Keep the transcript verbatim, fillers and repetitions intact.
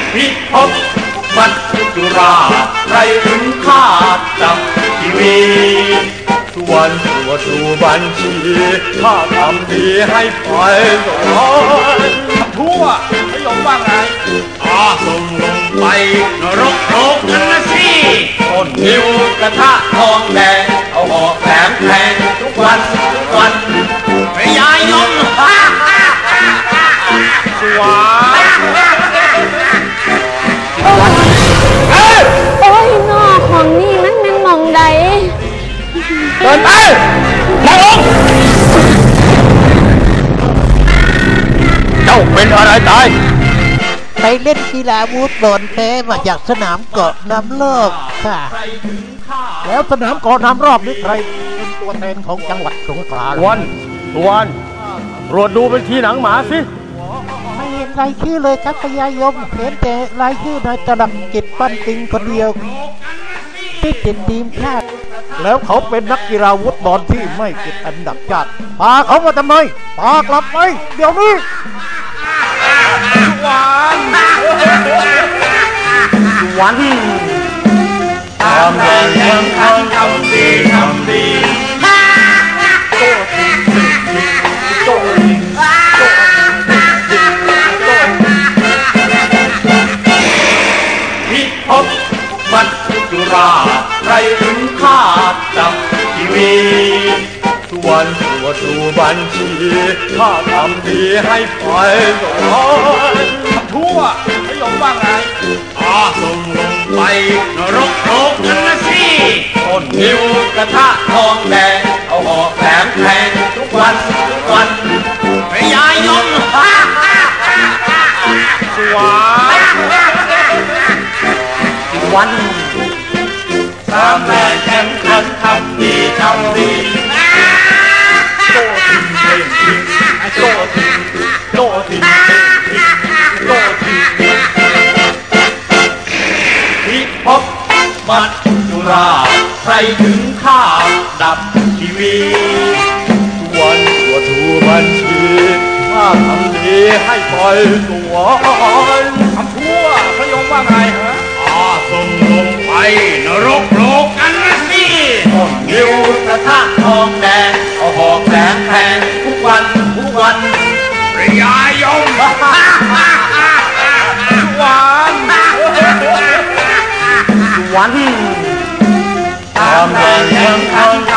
พิภพมัจจุราชไรถึงข้าจับทีวีส่วนตัวดูบัญชีถ้าทำดีให้ไปสวรรค์ทั่วพยมว่าไงอาส่งลงไปนรกโลกนั้นนะสิต้นนิ้วกระทะทองแดงเอาหอกแหลมแทงทุกวันทุกวันพยายมสวาโอ้ยนอของนี่มันมันมองใดเดินไปมองเจ้าเป็นอะไรตายไปเล่นกีฬาวูดบอลแพ้มาจากสนามเกาะน้ำรอบค่ะแล้วสนามเกาะน้ำรอบนี่ใครเป็นตัวแทนของจังหวัดสงขลาวันวันตรวจดูเป็นที่หนังหมาสิไม่เห็นรายชื่อเลยครับพญายมเห็นแต่รายชื่อนายตลับจิตปั้นติงคนเดียวที่ติดทีมชาติแล้วเขาเป็นนักกีฬาวูดบอลที่ไม่ติดอันดับชาติพาเขามาทำไมพากลับไปเดี๋ยวนี้วันวันทำดียังทำทำดีทำดีโตจริงจริงจริงโตจริงโตจริงโตจริงพิภพมัจจุราชไรถึงข้าจับทีวีส่วนตัวดูบัญชีถ้าทำดีให้ไปสวรรค์ทั่วพยมว่าไงอาส่งลงไปนรกโลกนั้นนะสิต้นนิ้วกระทะทองแดงเอาหอกแหลมแทงทุกวันทุกวันพยายมสวาวันทำแรงแข็งขันทำดีทำดีโตทิ้งเองทิ้งโตทิ้งโตทิ้งเองทิ้งโตทิ้งพิภพมัจจุราชใครถึงข้าดับทีวีส่วนตัวดูบัญชีถ้าทำดีให้ปล่อยสวรรค์ทำทั่วพยมว่าไงฮะอาส่งลงไปนรกโลกกันนะสิต้นนิ้วกระทะทองแดงเอาหอกแหลมแทงทุกวันทุกวันพยายมวันวันทำแรงยังทำ